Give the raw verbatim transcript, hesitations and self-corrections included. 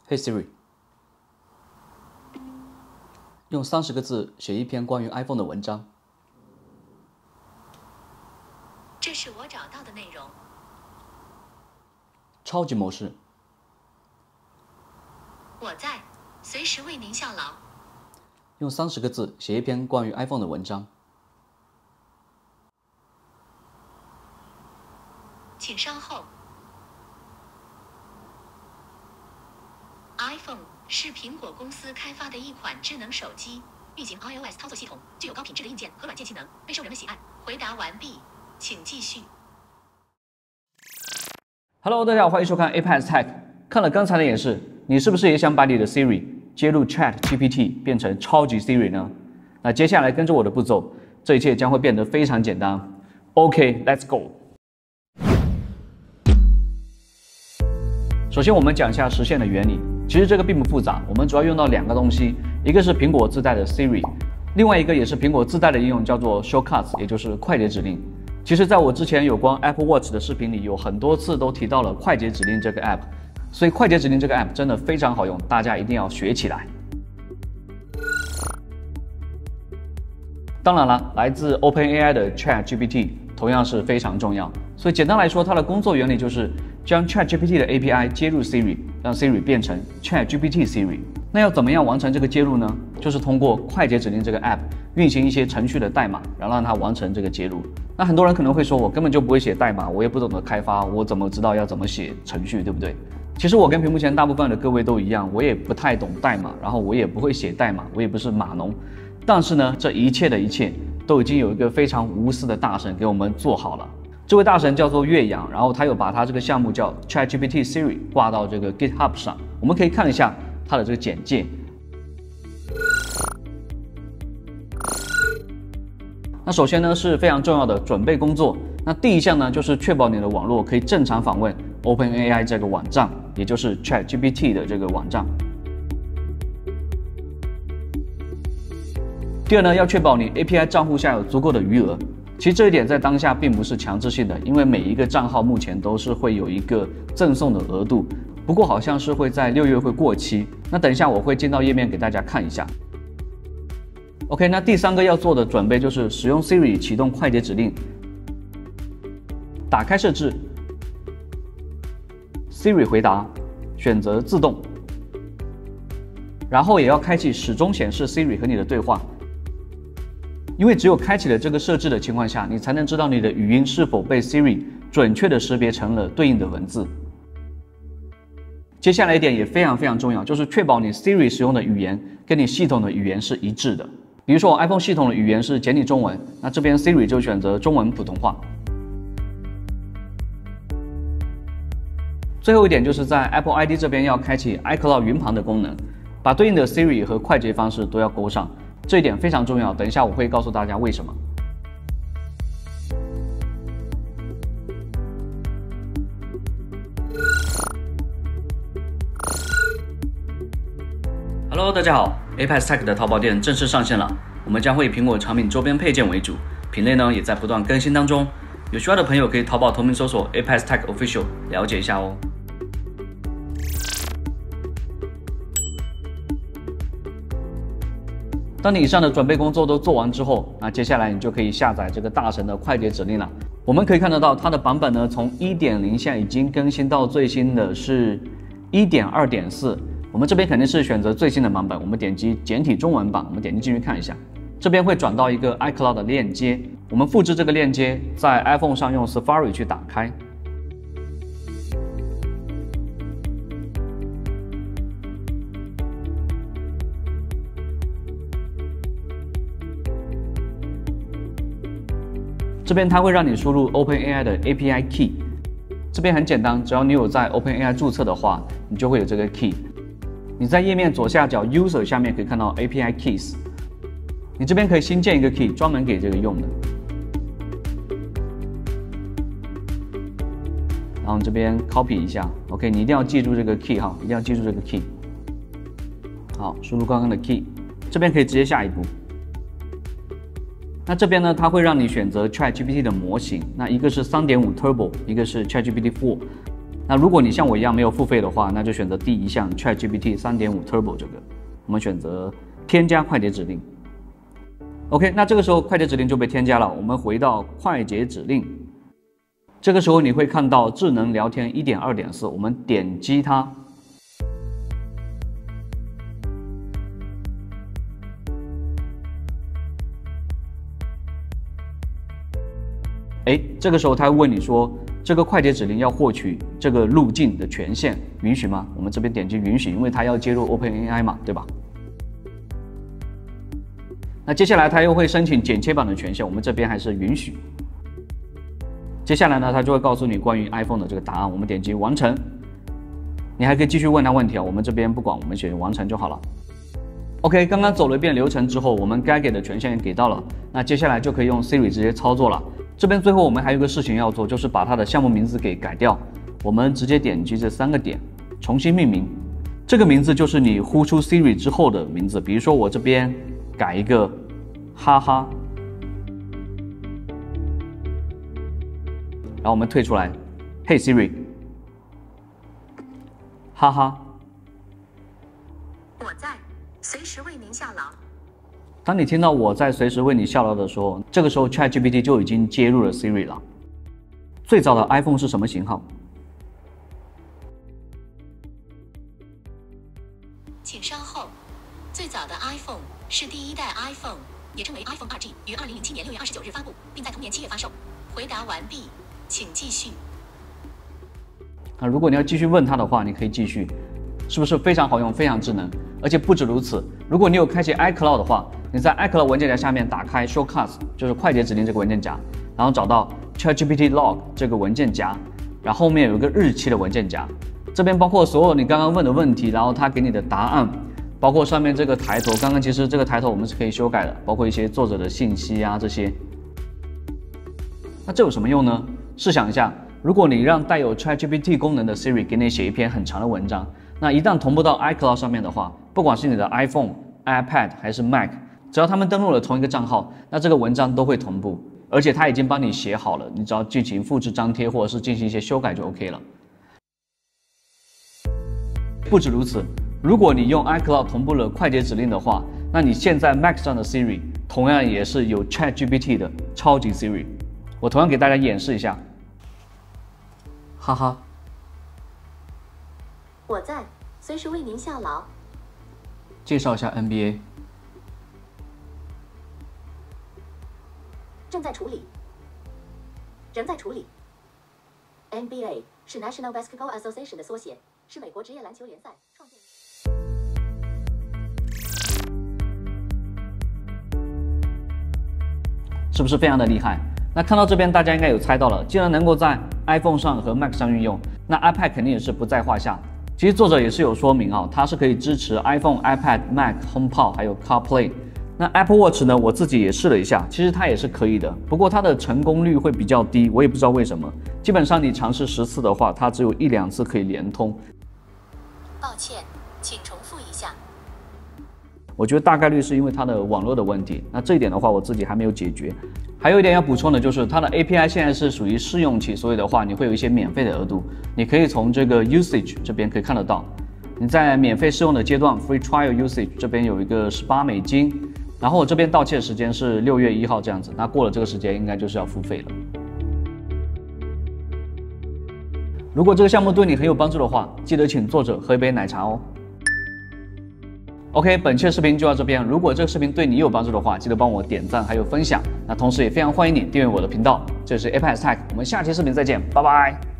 Hey Siri， 用三十个字写一篇关于 iPhone 的文章。 这是我找到的内容。 超级模式。 我在，随时为您效劳。 用三十个字写一篇关于 iPhone 的文章。 请稍后。iPhone 是苹果公司开发的一款智能手机，运行 iOS 操作系统，具有高品质的硬件和软件性能，备受人们喜爱。回答完毕，请继续。 Hello， 大家好，欢迎收看 Apex Tech。看了刚才的演示，你是不是也想把你的 Siri 接入 Chat G P T 变成超级 Siri 呢？那接下来跟着我的步骤，这一切将会变得非常简单。OK，Let's go。首先，我们讲一下实现的原理。其实这个并不复杂，我们主要用到两个东西，一个是苹果自带的 Siri， 另外一个也是苹果自带的应用，叫做 Shortcuts， 也就是快捷指令。其实在我之前有关 Apple Watch 的视频里，有很多次都提到了快捷指令这个 app， 所以快捷指令这个 app 真的非常好用，大家一定要学起来。当然了，来自 OpenAI 的 Chat G P T 同样是非常重要，所以简单来说，它的工作原理就是将 Chat G P T 的 A P I 接入 Siri， 让 Siri 变成 Chat G P T Siri。那要怎么样完成这个接入呢？就是通过快捷指令这个 app 运行一些程序的代码，然后让它完成这个接入。那很多人可能会说，我根本就不会写代码，我也不懂得开发，我怎么知道要怎么写程序，对不对？其实我跟屏幕前大部分的各位都一样，我也不太懂代码，然后我也不会写代码，我也不是码农。但是呢，这一切的一切都已经有一个非常无私的大神给我们做好了。这位大神叫做岳阳，然后他有把他这个项目叫 Chat G P T Siri 挂到这个 GitHub 上，我们可以看一下他的这个简介。那首先呢是非常重要的准备工作，那第一项呢就是确保你的网络可以正常访问 OpenAI 这个网站，也就是 Chat G P T 的这个网站。第二呢，要确保你 A P I 账户下有足够的余额。其实这一点在当下并不是强制性的，因为每一个账号目前都是会有一个赠送的额度，不过好像是会在六月会过期。那等一下我会进到页面给大家看一下。OK， 那第三个要做的准备就是使用 Siri 启动快捷指令，打开设置 ，Siri 回答，选择自动，然后也要开启始终显示 Siri 和你的对话。因为只有开启了这个设置的情况下，你才能知道你的语音是否被 Siri 准确的识别成了对应的文字。接下来一点也非常非常重要，就是确保你 Siri 使用的语言跟你系统的语言是一致的。比如说我 iPhone 系统的语言是简体中文，那这边 Siri 就选择中文普通话。最后一点就是在 Apple I D 这边要开启 iCloud 云盘的功能，把对应的 Siri 和快捷方式都要勾上。这一点非常重要，等一下我会告诉大家为什么。Hello， 大家好 ，Apex Tech 的淘宝店正式上线了。我们将会以苹果产品周边配件为主，品类呢也在不断更新当中。有需要的朋友可以淘宝同名搜索 Apex Tech Official 了解一下哦。当你以上的准备工作都做完之后，那接下来你就可以下载这个大神的快捷指令了。我们可以看得到它的版本呢，从 一点零 现在已经更新到最新的是 一点二点四。我们这边肯定是选择最新的版本，我们点击简体中文版，我们点击进去看一下，这边会转到一个 iCloud 的链接，我们复制这个链接，在 iPhone 上用 Safari 去打开。这边它会让你输入 OpenAI 的 A P I key， 这边很简单，只要你有在 OpenAI 注册的话，你就会有这个 key。你在页面左下角 User 下面可以看到 A P I keys， 你这边可以新建一个 key， 专门给这个用的。然后这边 copy 一下 ，OK， 你一定要记住这个 key 哈，一定要记住这个 key。好，输入刚刚的 key， 这边可以直接下一步。那这边呢，它会让你选择 Chat G P T 的模型，那一个是 三点五 Turbo， 一个是 Chat G P T 四。 那如果你像我一样没有付费的话，那就选择第一项 ChatGPT 三点五 Turbo 这个，我们选择添加快捷指令。OK， 那这个时候快捷指令就被添加了。我们回到快捷指令，这个时候你会看到智能聊天 一点二点四， 我们点击它。哎，这个时候它会问你说，这个快捷指令要获取这个路径的权限，允许吗？我们这边点击允许，因为它要接入 OpenAI 嘛，对吧？那接下来它又会申请剪切版的权限，我们这边还是允许。接下来呢，它就会告诉你关于 iPhone 的这个答案，我们点击完成。你还可以继续问它问题啊，我们这边不管，我们选完成就好了。OK， 刚刚走了一遍流程之后，我们该给的权限也给到了，那接下来就可以用 Siri 直接操作了。这边最后我们还有一个事情要做，就是把它的项目名字给改掉。我们直接点击这三个点，重新命名。这个名字就是你呼出 Siri 之后的名字，比如说我这边改一个哈哈，然后我们退出来 ，Hey Siri， 哈哈， 我在，随时为您效劳。 当你听到我在随时为你效劳的时候，这个时候 ChatGPT 就已经接入了 Siri 了。最早的 iPhone 是什么型号？ 请稍后。最早的 iPhone 是第一代 iPhone， 也称为 iPhone 二 G， 于二零零七年六月二十九日发布，并在同年七月发售。回答完毕，请继续。 那如果你要继续问他的话，你可以继续，是不是非常好用，非常智能？而且不止如此，如果你有开启 iCloud 的话，你在 iCloud 文件夹下面打开 Shortcuts， 就是快捷指令这个文件夹，然后找到 ChatGPT Log 这个文件夹，然后后面有一个日期的文件夹，这边包括所有你刚刚问的问题，然后他给你的答案，包括上面这个抬头，刚刚其实这个抬头我们是可以修改的，包括一些作者的信息啊这些。那这有什么用呢？试想一下，如果你让带有 ChatGPT 功能的 Siri 给你写一篇很长的文章，那一旦同步到 iCloud 上面的话，不管是你的 iPhone、iPad 还是 Mac， 只要他们登录了同一个账号，那这个文章都会同步，而且它已经帮你写好了，你只要进行复制张贴或者是进行一些修改就 OK 了。不止如此，如果你用 iCloud 同步了快捷指令的话，那你现在 Mac 上的 Siri 同样也是有 ChatGPT 的超级 Siri。我同样给大家演示一下，哈哈。 我在，随时为您效劳。 介绍一下 N B A。 正在处理。仍在处理。N B A 是 National Basketball Association 的缩写，是美国职业篮球联赛创建。 是不是非常的厉害？那看到这边，大家应该有猜到了，既然能够在 iPhone 上和 Mac 上运用，那 iPad 肯定也是不在话下。其实作者也是有说明啊，它是可以支持 iPhone、iPad、Mac、HomePod 还有 CarPlay。那 Apple Watch 呢，我自己也试了一下，其实它也是可以的，不过它的成功率会比较低，我也不知道为什么。基本上你尝试十次的话，它只有一两次可以连通。 抱歉，请重复一下。 我觉得大概率是因为它的网络的问题，那这一点的话我自己还没有解决。还有一点要补充的就是它的 A P I 现在是属于试用期，所以的话你会有一些免费的额度，你可以从这个 usage 这边可以看得到，你在免费试用的阶段 free trial usage 这边有一个十八美金，然后我这边到期的时间是六月一号这样子，那过了这个时间应该就是要付费了。如果这个项目对你很有帮助的话，记得请作者喝一杯奶茶哦。OK， 本期的视频就到这边。如果这个视频对你有帮助的话，记得帮我点赞还有分享。那同时也非常欢迎你订阅我的频道。这是 Apex Tech， 我们下期视频再见，拜拜。